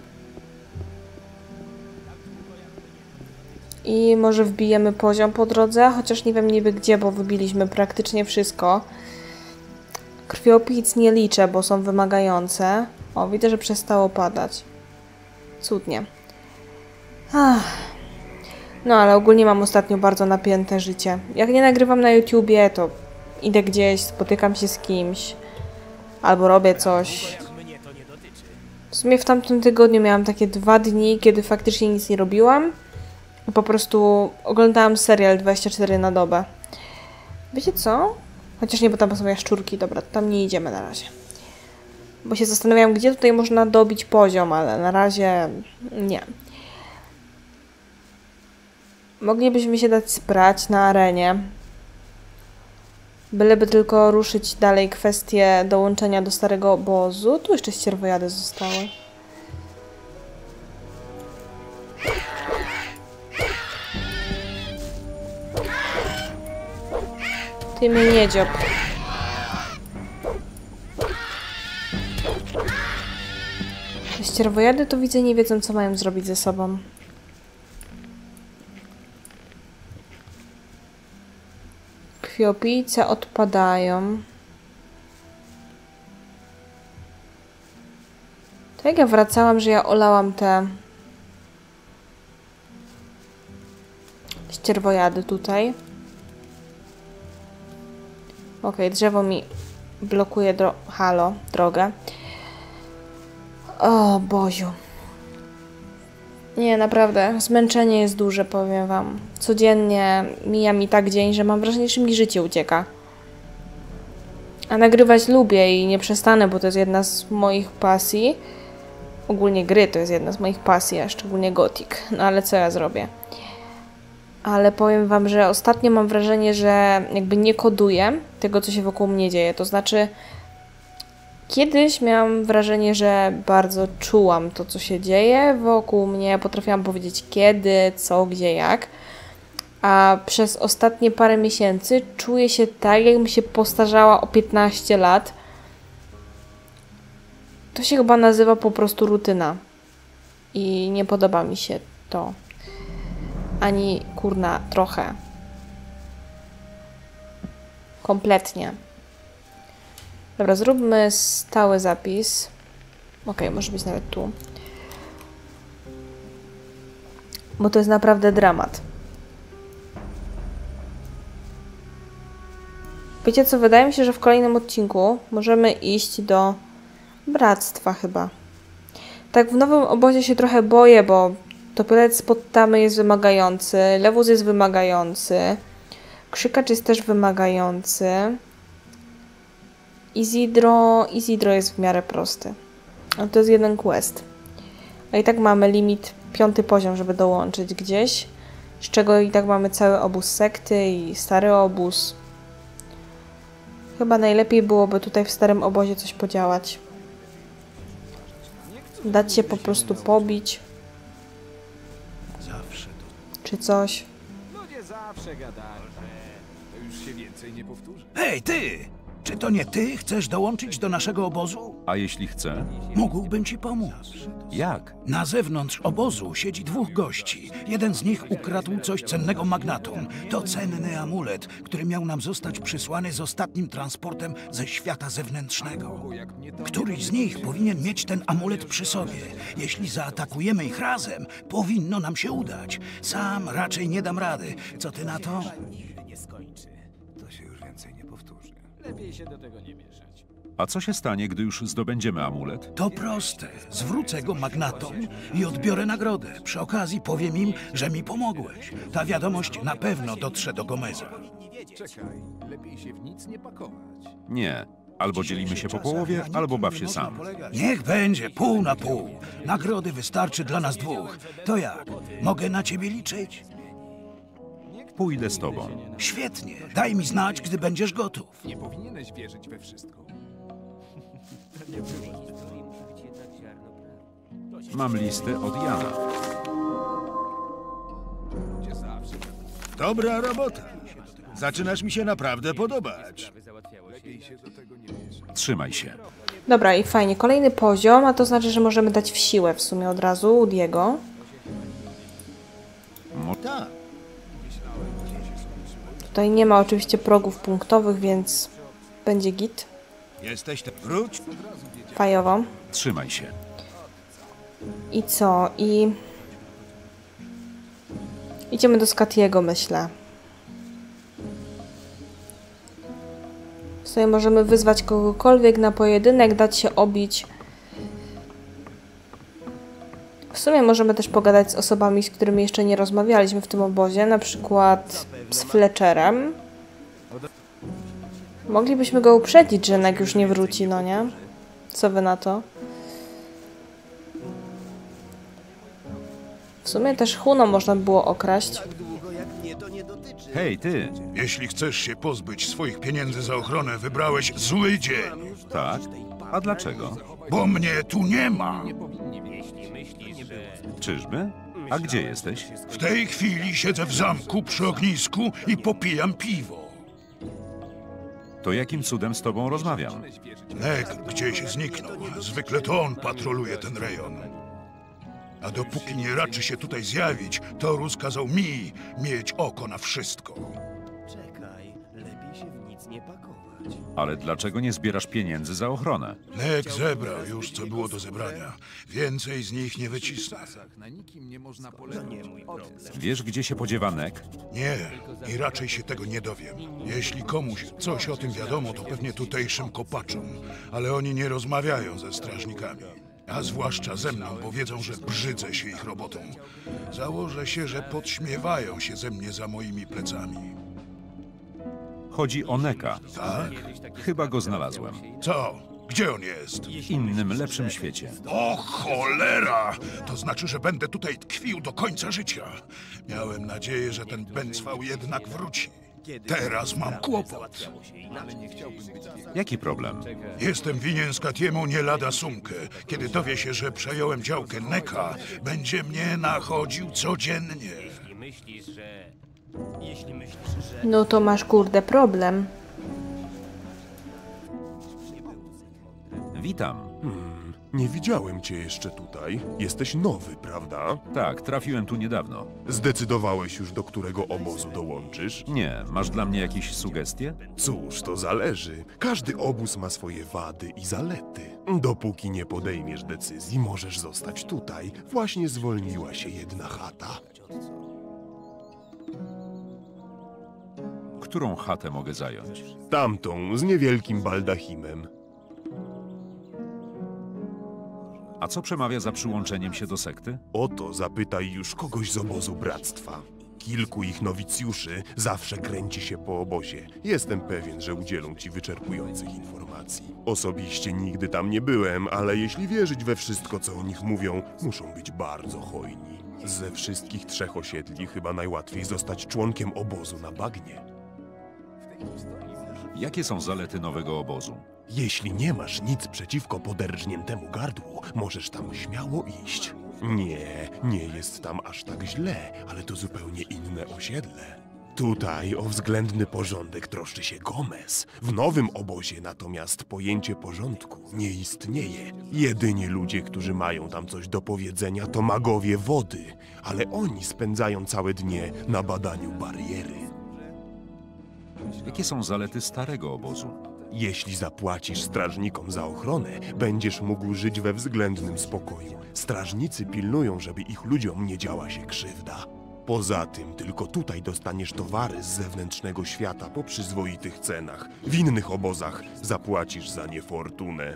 I może wbijemy poziom po drodze, chociaż nie wiem niby gdzie, bo wybiliśmy praktycznie wszystko. Krwiopijc nie liczę, bo są wymagające. O, widzę, że przestało padać. Cudnie. Ach. No, ale ogólnie mam ostatnio bardzo napięte życie. Jak nie nagrywam na YouTubie, to idę gdzieś, spotykam się z kimś. Albo robię coś. W sumie w tamtym tygodniu miałam takie dwa dni, kiedy faktycznie nic nie robiłam. I po prostu oglądałam serial dwadzieścia cztery na dobę. Wiecie co? Chociaż nie, bo tam są jaszczurki. Dobra, tam nie idziemy na razie. Bo się zastanawiam, gdzie tutaj można dobić poziom, ale na razie nie. Moglibyśmy się dać sprać na arenie. Byleby tylko ruszyć dalej kwestię dołączenia do starego obozu. Tu jeszcze ścierwojady zostały. Ty mnie nie dziób. Ścierwojady to widzę, nie wiedzą, co mają zrobić ze sobą. Krwiopijce odpadają. To jak ja wracałam, że ja olałam te ścierwojady tutaj. Okej, okay, drzewo mi blokuje dro halo, drogę. O Boziu. Nie, naprawdę, zmęczenie jest duże, powiem wam. Codziennie mija mi tak dzień, że mam wrażenie, że mi życie ucieka. A nagrywać lubię i nie przestanę, bo to jest jedna z moich pasji. Ogólnie gry to jest jedna z moich pasji, a szczególnie Gothic. No ale co ja zrobię? Ale powiem wam, że ostatnio mam wrażenie, że jakby nie koduję tego, co się wokół mnie dzieje. To znaczy, Kiedyś miałam wrażenie, że bardzo czułam to, co się dzieje wokół mnie. Potrafiłam powiedzieć kiedy, co, gdzie, jak. A przez ostatnie parę miesięcy czuję się tak, jakbym się postarzała o piętnaście lat. To się chyba nazywa po prostu rutyna. I nie podoba mi się to. Ani kurna, trochę. Kompletnie. Dobra, zróbmy stały zapis. Ok, może być nawet tu. Bo to jest naprawdę dramat. Wiecie co, wydaje mi się, że w kolejnym odcinku możemy iść do bractwa chyba. Tak w nowym obozie się trochę boję, bo topielec pod tamy jest wymagający, lewus jest wymagający, krzykacz jest też wymagający. Izidro, Izidro jest w miarę prosty. No to jest jeden quest. A i tak mamy limit piąty poziom, żeby dołączyć gdzieś. Z czego i tak mamy cały obóz sekty i stary obóz. Chyba najlepiej byłoby tutaj w starym obozie coś podziałać. Dać się po prostu pobić. Czy coś. Ludzie zawsze gadają. To już się więcej nie powtórzy. Hej, ty! Czy to nie ty chcesz dołączyć do naszego obozu? A jeśli chcę? Mógłbym ci pomóc. Jak? Na zewnątrz obozu siedzi dwóch gości. Jeden z nich ukradł coś cennego magnatom. To cenny amulet, który miał nam zostać przysłany z ostatnim transportem ze świata zewnętrznego. Któryś z nich powinien mieć ten amulet przy sobie. Jeśli zaatakujemy ich razem, powinno nam się udać. Sam raczej nie dam rady. Co ty na to? To się już więcej nie powtórzy. Lepiej się do tego nie mieszać. A co się stanie, gdy już zdobędziemy amulet? To proste. Zwrócę go magnatom i odbiorę nagrodę. Przy okazji powiem im, że mi pomogłeś. Ta wiadomość na pewno dotrze do Gomeza. Czekaj, lepiej się w nic nie pakować. Nie. Albo dzielimy się po połowie, albo baw się sam. Niech będzie pół na pół. Nagrody wystarczy dla nas dwóch. To jak? Mogę na ciebie liczyć? Pójdę z tobą. Świetnie. Daj mi znać, gdy będziesz gotów. Nie powinieneś wierzyć we wszystko. Mam listę od Jana. Dobra robota. Zaczynasz mi się naprawdę podobać. Trzymaj się. Dobra, i fajnie. Kolejny poziom, a to znaczy, że możemy dać w siłę w sumie od razu u Diego. Tak. Tutaj nie ma oczywiście progów punktowych, więc będzie git. Jesteś te... Wróć. Fajowo. Trzymaj się. I co? I... Idziemy do Skatiego, myślę. W sumie możemy wyzwać kogokolwiek na pojedynek, dać się obić. W sumie możemy też pogadać z osobami, z którymi jeszcze nie rozmawialiśmy w tym obozie, na przykład z Fletcherem. Moglibyśmy go uprzedzić, że jednak już nie wróci, no nie? Co wy na to? W sumie też Huno można było okraść. Hej, ty! Jeśli chcesz się pozbyć swoich pieniędzy za ochronę, wybrałeś zły dzień. Tak? A dlaczego? Bo mnie tu nie ma. Czyżby? A gdzie jesteś? W tej chwili siedzę w zamku przy ognisku i popijam piwo. To jakim cudem z tobą rozmawiam? Nek gdzieś zniknął. Zwykle to on patroluje ten rejon. A dopóki nie raczy się tutaj zjawić, Torus kazał mi mieć oko na wszystko. Czekaj, lepiej się w nic nie pakować. Ale dlaczego nie zbierasz pieniędzy za ochronę? Nek zebrał już, co było do zebrania. Więcej z nich nie wycisnę. Na nikim nie można polegać. Wiesz, gdzie się podziewa Nek? Nie, i raczej się tego nie dowiem. Jeśli komuś coś o tym wiadomo, to pewnie tutejszym kopaczom. Ale oni nie rozmawiają ze strażnikami. A zwłaszcza ze mną, bo wiedzą, że brzydzę się ich robotą. Założę się, że podśmiewają się ze mnie za moimi plecami. Chodzi o Neka. Tak? Chyba go znalazłem. Co? Gdzie on jest? W innym, lepszym świecie. O cholera! To znaczy, że będę tutaj tkwił do końca życia. Miałem nadzieję, że ten Bęcwał jednak wróci. Teraz mam kłopot. Jaki problem? Jestem winien Skatiemu nie lada sumkę. Kiedy dowie się, że przejąłem działkę Neka, będzie mnie nachodził codziennie. No to masz kurde problem. Witam. Hmm, nie widziałem cię jeszcze tutaj. Jesteś nowy, prawda? Tak, trafiłem tu niedawno. Zdecydowałeś już, do którego obozu dołączysz? Nie, masz dla mnie jakieś sugestie? Cóż, to zależy. Każdy obóz ma swoje wady i zalety. Dopóki nie podejmiesz decyzji, możesz zostać tutaj. Właśnie zwolniła się jedna chata. Którą chatę mogę zająć? Tamtą, z niewielkim baldachimem. A co przemawia za przyłączeniem się do sekty? O to zapytaj już kogoś z obozu bractwa. Kilku ich nowicjuszy zawsze kręci się po obozie. Jestem pewien, że udzielą ci wyczerpujących informacji. Osobiście nigdy tam nie byłem, ale jeśli wierzyć we wszystko, co o nich mówią, muszą być bardzo hojni. Ze wszystkich trzech osiedli chyba najłatwiej zostać członkiem obozu na bagnie. Jakie są zalety nowego obozu? Jeśli nie masz nic przeciwko poderżniętemu gardłu, możesz tam śmiało iść. Nie, nie jest tam aż tak źle, ale to zupełnie inne osiedle. Tutaj o względny porządek troszczy się Gomez. W nowym obozie natomiast pojęcie porządku nie istnieje. Jedyni ludzie, którzy mają tam coś do powiedzenia, to magowie wody, ale oni spędzają całe dnie na badaniu bariery. Jakie są zalety starego obozu? Jeśli zapłacisz strażnikom za ochronę, będziesz mógł żyć we względnym spokoju. Strażnicy pilnują, żeby ich ludziom nie działa się krzywda. Poza tym, tylko tutaj dostaniesz towary z zewnętrznego świata po przyzwoitych cenach. W innych obozach zapłacisz za nie fortunę.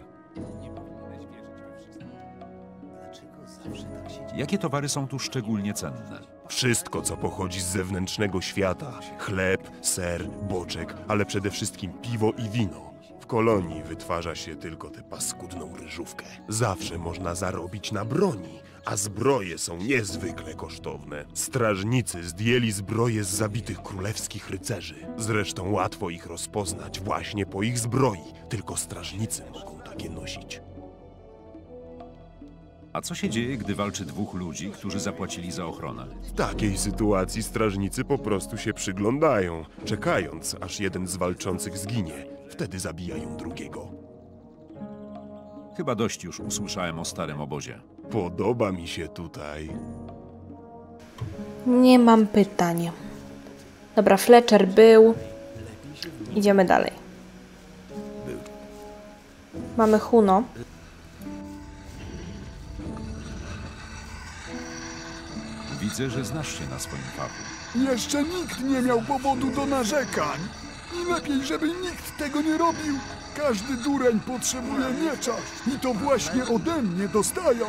Jakie towary są tu szczególnie cenne? Wszystko, co pochodzi z zewnętrznego świata. Chleb, ser, boczek, ale przede wszystkim piwo i wino. W kolonii wytwarza się tylko tę paskudną ryżówkę. Zawsze można zarobić na broni, a zbroje są niezwykle kosztowne. Strażnicy zdjęli zbroje z zabitych królewskich rycerzy. Zresztą łatwo ich rozpoznać właśnie po ich zbroi. Tylko strażnicy mogą takie nosić. A co się dzieje, gdy walczy dwóch ludzi, którzy zapłacili za ochronę? W takiej sytuacji strażnicy po prostu się przyglądają, czekając, aż jeden z walczących zginie. Wtedy zabijają drugiego. Chyba dość już usłyszałem o starym obozie. Podoba mi się tutaj. Nie mam pytań. Dobra, Fletcher był. Idziemy dalej. Mamy Huno. Widzę, że znasz się na swoim fachu. Jeszcze nikt nie miał powodu do narzekań. I lepiej, żeby nikt tego nie robił. Każdy dureń potrzebuje miecza. I to właśnie ode mnie dostają.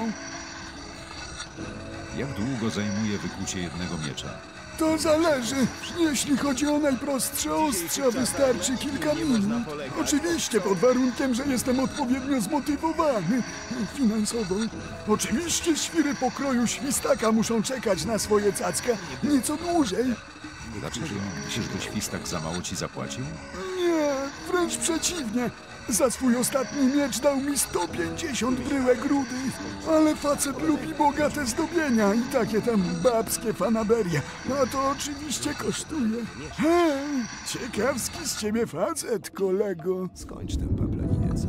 Jak długo zajmuje wykucie jednego miecza? To zależy. Jeśli chodzi o najprostsze ostrza, wystarczy kilka minut. Oczywiście pod warunkiem, że jestem odpowiednio zmotywowany finansowo. Oczywiście świry pokroju świstaka muszą czekać na swoje cacka nieco dłużej. Dlaczego? Czyżby świstak za mało ci zapłacił? Nie, wręcz przeciwnie. Za swój ostatni miecz dał mi sto pięćdziesiąt bryłek rudy. Ale facet lubi bogate zdobienia i takie tam babskie fanaberie. A to oczywiście kosztuje. Hej, ciekawski z ciebie facet, kolego. Skończ ten paplaniniec.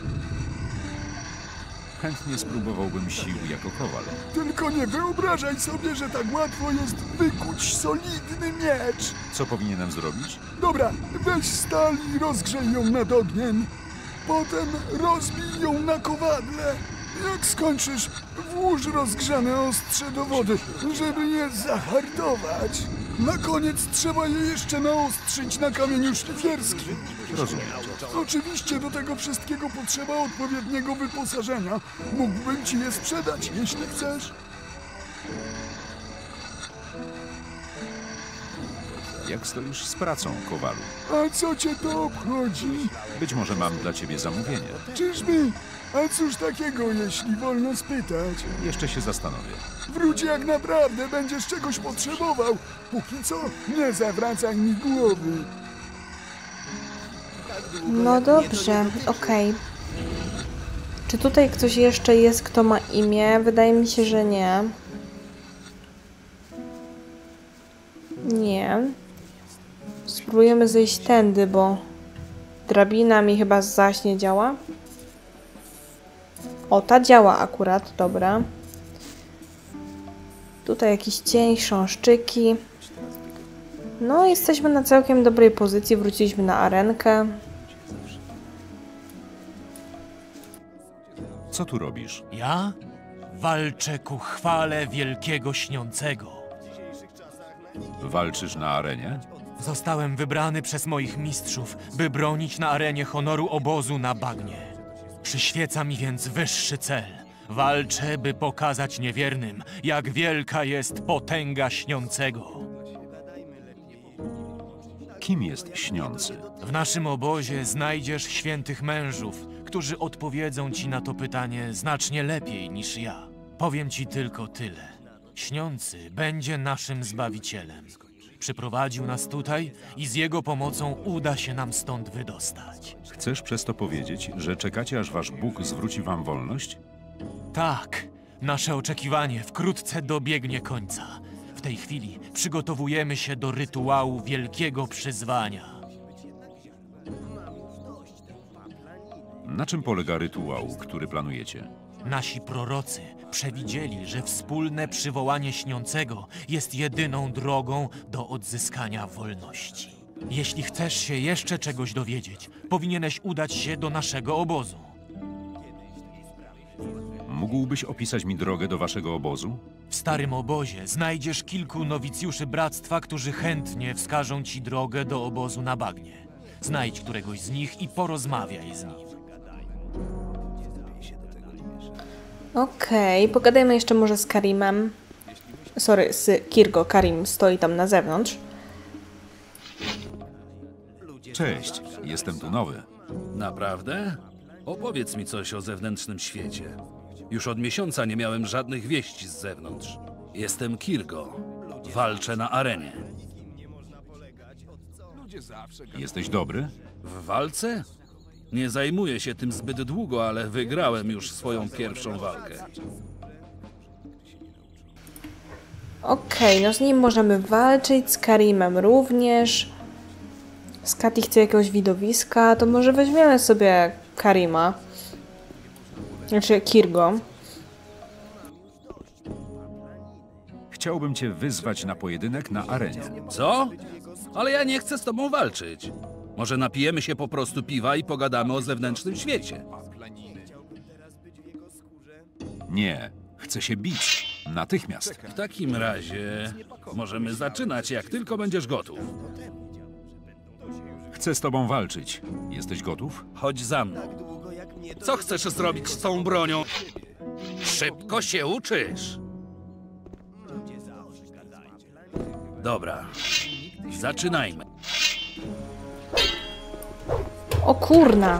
Chętnie spróbowałbym sił jako kowal. Tylko nie wyobrażaj sobie, że tak łatwo jest wykuć solidny miecz. Co powinienem zrobić? Dobra, weź stal i rozgrzej ją nad ogniem. Potem rozbij ją na kowadle. Jak skończysz, włóż rozgrzane ostrze do wody, żeby je zahartować. Na koniec trzeba je jeszcze naostrzyć na kamieniu szlifierskim. Rozumiem. Oczywiście do tego wszystkiego potrzeba odpowiedniego wyposażenia. Mógłbym ci je sprzedać, jeśli chcesz. Jak stoisz z pracą, Kowalu? A co cię to obchodzi? Być może mam dla ciebie zamówienie. Czyżby? A cóż takiego, jeśli wolno spytać? Jeszcze się zastanowię. Wróć jak naprawdę będziesz czegoś potrzebował. Póki co, nie zawracaj mi głowy. No dobrze, okej. Czy tutaj ktoś jeszcze jest, kto ma imię? Wydaje mi się, że nie. Nie. Spróbujemy zejść tędy, bo drabina mi chyba zaś nie działa. O, ta działa akurat, dobra. Tutaj jakiś cień, chrząszczyki. No, jesteśmy na całkiem dobrej pozycji. Wróciliśmy na arenkę. Co tu robisz? Ja walczę ku chwale wielkiego śniącego. Walczysz na arenie? Zostałem wybrany przez moich mistrzów, by bronić na arenie honoru obozu na bagnie. Przyświeca mi więc wyższy cel. Walczę, by pokazać niewiernym, jak wielka jest potęga śniącego. Kim jest śniący? W naszym obozie znajdziesz świętych mężów, którzy odpowiedzą ci na to pytanie znacznie lepiej niż ja. Powiem ci tylko tyle. Śniący będzie naszym Zbawicielem. Przyprowadził nas tutaj i z jego pomocą uda się nam stąd wydostać. Chcesz przez to powiedzieć, że czekacie, aż wasz Bóg zwróci wam wolność? Tak, nasze oczekiwanie wkrótce dobiegnie końca. W tej chwili przygotowujemy się do rytuału wielkiego przyzwania. Na czym polega rytuał, który planujecie? Nasi prorocy przewidzieli, że wspólne przywołanie śniącego jest jedyną drogą do odzyskania wolności. Jeśli chcesz się jeszcze czegoś dowiedzieć, powinieneś udać się do naszego obozu. Mógłbyś opisać mi drogę do waszego obozu? W starym obozie znajdziesz kilku nowicjuszy bractwa, którzy chętnie wskażą ci drogę do obozu na bagnie. Znajdź któregoś z nich i porozmawiaj z nim. Okej, okay, pogadajmy jeszcze może z Karimem. Sorry, z Kirgo. Karim stoi tam na zewnątrz. Cześć, jestem tu nowy. Naprawdę? Opowiedz mi coś o zewnętrznym świecie. Już od miesiąca nie miałem żadnych wieści z zewnątrz. Jestem Kirgo. Walczę na arenie. Jesteś dobry? W walce? Nie zajmuję się tym zbyt długo, ale wygrałem już swoją pierwszą walkę. Okej, okay, no z nim możemy walczyć, z Karimem również. Skati chce jakiegoś widowiska, to może weźmiemy sobie Karima. Znaczy Kirgo. Chciałbym cię wyzwać na pojedynek na arenie. Co? Ale ja nie chcę z tobą walczyć. Może napijemy się po prostu piwa i pogadamy o zewnętrznym świecie. Nie, chcę się bić. Natychmiast. W takim razie możemy zaczynać, jak tylko będziesz gotów. Chcę z tobą walczyć. Jesteś gotów? Chodź za mną. Co chcesz zrobić z tą bronią? Szybko się uczysz. Dobra, zaczynajmy. O kurna.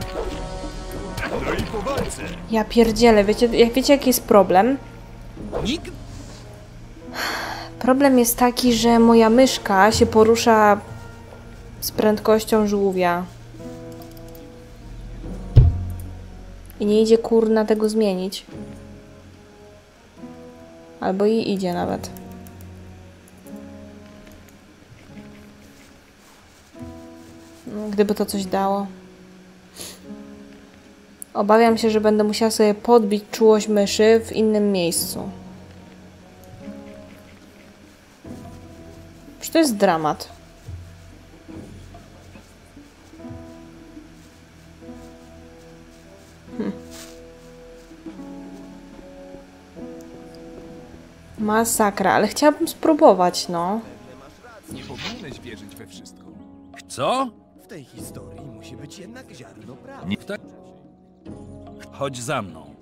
Ja pierdzielę, wiecie, jak wiecie jaki jest problem? Nikt? Problem jest taki, że moja myszka się porusza z prędkością żółwia. I nie idzie kurna tego zmienić. Albo i idzie nawet. No, gdyby to coś dało. Obawiam się, że będę musiała sobie podbić czułość myszy w innym miejscu. Przecież to jest dramat. Hm. Masakra, ale chciałabym spróbować, no. Nie powinieneś wierzyć we wszystko. Co? W tej historii musi być jednak ziarno prawdy. Nie. Chodź za mną.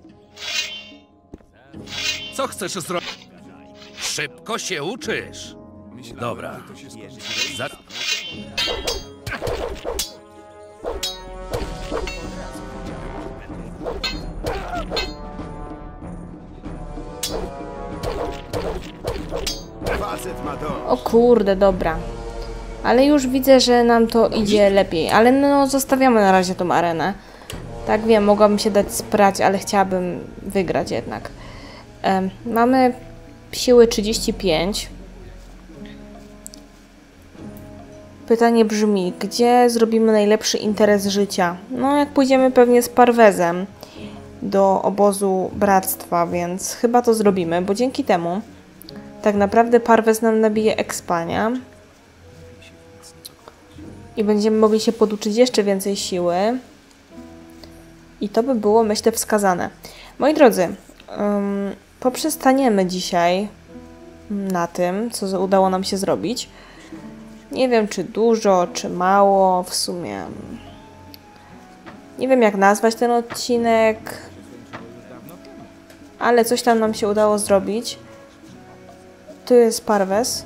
Co chcesz zrobić? Szybko się uczysz. Dobra. Za... O kurde, dobra. Ale już widzę, że nam to idzie lepiej. Ale no, zostawiamy na razie tą arenę. Tak wiem, mogłabym się dać sprać, ale chciałabym wygrać jednak. Um, mamy siły trzydzieści pięć. Pytanie brzmi, gdzie zrobimy najlepszy interes życia? No, jak pójdziemy pewnie z Parwezem do obozu bractwa, więc chyba to zrobimy, bo dzięki temu tak naprawdę Parwez nam nabije expania i będziemy mogli się poduczyć jeszcze więcej siły i to by było, myślę, wskazane. Moi drodzy, um, poprzestaniemy dzisiaj na tym, co udało nam się zrobić. Nie wiem, czy dużo, czy mało, w sumie. Nie wiem, jak nazwać ten odcinek, ale coś tam nam się udało zrobić. Tu jest Parwez.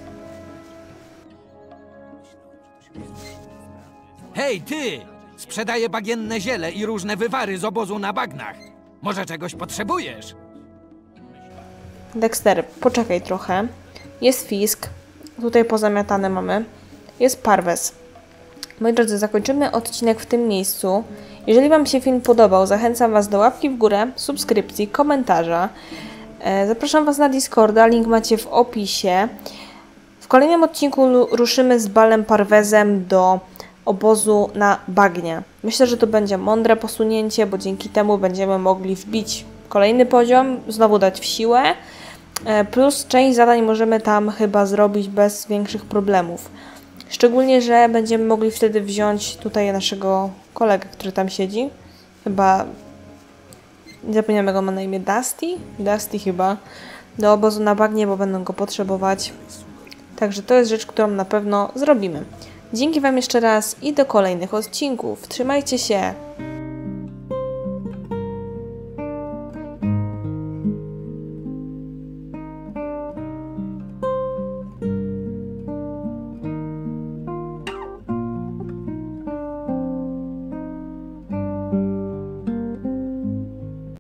Hej, ty! Sprzedaję bagienne ziele i różne wywary z obozu na bagnach. Może czegoś potrzebujesz? Dexter, poczekaj trochę. Jest Fisk. Tutaj pozamiatane mamy. Jest Parwez. Moi drodzy, zakończymy odcinek w tym miejscu. Jeżeli Wam się film podobał, zachęcam Was do łapki w górę, subskrypcji, komentarza. Zapraszam Was na Discorda, link macie w opisie. W kolejnym odcinku ruszymy z Balem Parwezem do obozu na bagnie. Myślę, że to będzie mądre posunięcie, bo dzięki temu będziemy mogli wbić kolejny poziom, znowu dać w siłę. Plus część zadań możemy tam chyba zrobić bez większych problemów. Szczególnie, że będziemy mogli wtedy wziąć tutaj naszego kolegę, który tam siedzi. Chyba... Nie zapomniałem, jak on ma na imię. Dusty? Dusty chyba. Do obozu na bagnie, bo będą go potrzebować. Także to jest rzecz, którą na pewno zrobimy. Dzięki Wam jeszcze raz i do kolejnych odcinków. Trzymajcie się!